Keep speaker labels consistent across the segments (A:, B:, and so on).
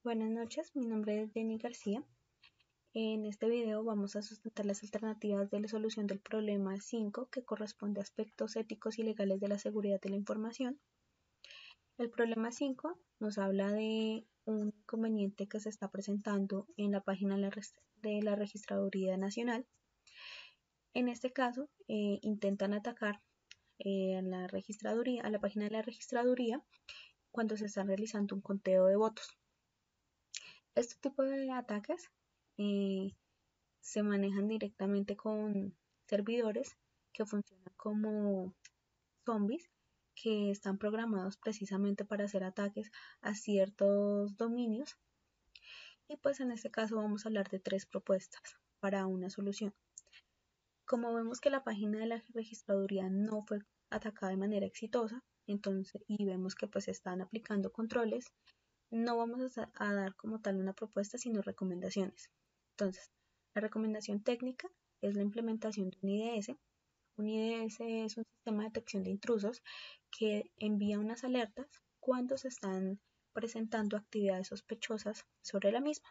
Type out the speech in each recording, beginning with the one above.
A: Buenas noches, mi nombre es Jenny García. En este video vamos a sustentar las alternativas de la solución del problema 5 que corresponde a aspectos éticos y legales de la seguridad de la información. El problema 5 nos habla de un inconveniente que se está presentando en la página de la Registraduría Nacional. En este caso, intentan atacar a la página de la Registraduría cuando se está realizando un conteo de votos. Este tipo de ataques se manejan directamente con servidores que funcionan como zombies que están programados precisamente para hacer ataques a ciertos dominios. Y pues en este caso vamos a hablar de 3 propuestas para una solución. Como vemos que la página de la registraduría no fue atacada de manera exitosa, entonces, y vemos que pues están aplicando controles, no vamos a dar como tal una propuesta, sino recomendaciones. Entonces, la recomendación técnica es la implementación de un IDS. Un IDS es un sistema de detección de intrusos que envía unas alertas cuando se están presentando actividades sospechosas sobre la misma.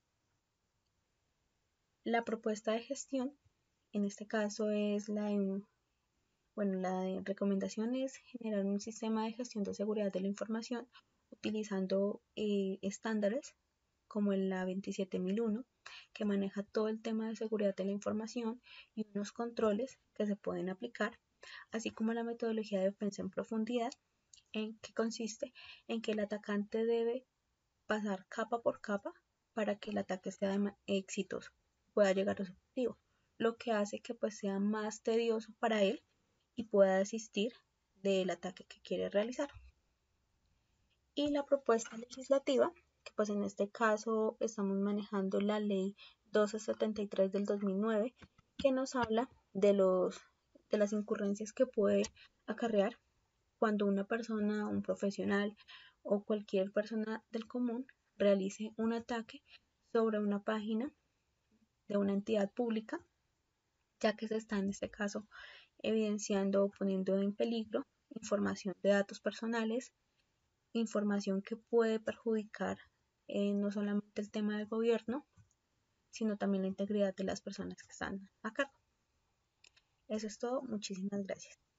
A: La propuesta de gestión, en este caso es la recomendación es generar un sistema de gestión de seguridad de la información utilizando estándares como la 27001, que maneja todo el tema de seguridad de la información y unos controles que se pueden aplicar, así como la metodología de defensa en profundidad, en que consiste en que el atacante debe pasar capa por capa para que el ataque sea exitoso, pueda llegar a su objetivo, lo que hace que pues sea más tedioso para él y pueda desistir del ataque que quiere realizar. Y la propuesta legislativa, que pues en este caso estamos manejando la ley 1273 del 2009, que nos habla de las incurrencias que puede acarrear cuando una persona, un profesional o cualquier persona del común realice un ataque sobre una página de una entidad pública, ya que se está en este caso evidenciando o poniendo en peligro información de datos personales, información que puede perjudicar no solamente el tema del gobierno, sino también la integridad de las personas que están a cargo. Eso es todo, muchísimas gracias.